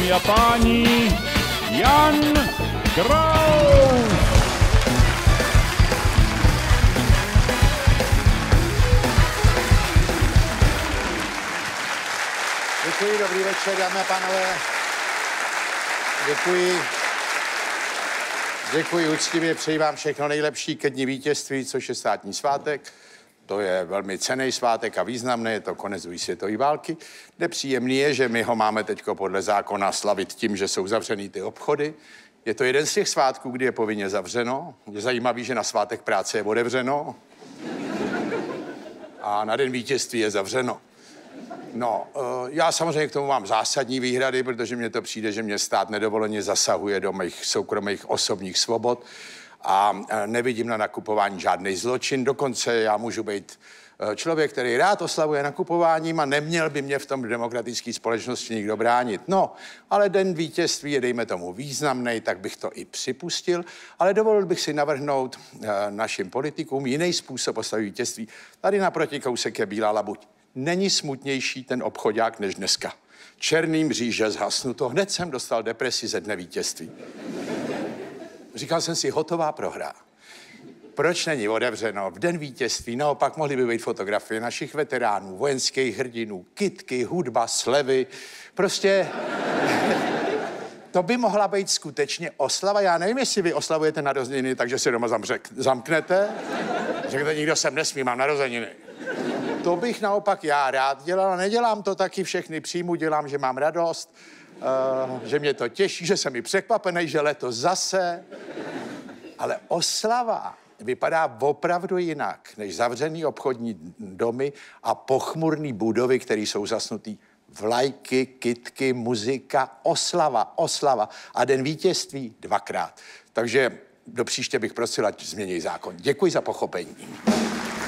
Dámy a páni, Jan Kraus! Děkuji, dobrý večer, dámy a pánové. Děkuji. Děkuji úctivě, přeji vám všechno nejlepší ke dni vítězství, což je státní svátek. To je velmi cenný svátek a významný, je to konec druhé světové války. Nepříjemný je, že my ho máme teď podle zákona slavit tím, že jsou zavřený ty obchody. Je to jeden z těch svátků, kdy je povinně zavřeno. Je zajímavý, že na svátek práce je otevřeno a na den vítězství je zavřeno. No, já samozřejmě k tomu mám zásadní výhrady, protože mně to přijde, že mě stát nedovoleně zasahuje do mých soukromých osobních svobod a nevidím na nakupování žádný zločin. Dokonce já můžu být člověk, který rád oslavuje nakupováním a neměl by mě v tom demokratické společnosti nikdo bránit. No, ale den vítězství je, dejme tomu, významný, tak bych to i připustil, ale dovolil bych si navrhnout našim politikům jiný způsob oslavy vítězství. Tady naproti kousek je Bílá labuť. Není smutnější ten obchodák než dneska. Černý mříže zhasnuto. Hned jsem dostal depresi ze dne vítězství. Říkal jsem si, hotová prohra. Proč není otevřeno v den vítězství? Naopak mohly by být fotografie našich veteránů, vojenských hrdinů, kytky, hudba, slevy. Prostě to by mohla být skutečně oslava. Já nevím, jestli vy oslavujete narozeniny, takže se doma zamknete. Řeknete, nikdo sem nesmí, mám narozeniny. To bych naopak já rád dělal, a nedělám to taky všechny příjmu, dělám, že mám radost, že mě to těší, že jsem i překvapený, že letos zase. Ale oslava vypadá opravdu jinak, než zavřený obchodní domy a pochmurný budovy, které jsou zasnutý. Vlajky, kytky, muzika, oslava a den vítězství dvakrát. Takže do příště bych prosil, ať změní zákon. Děkuji za pochopení.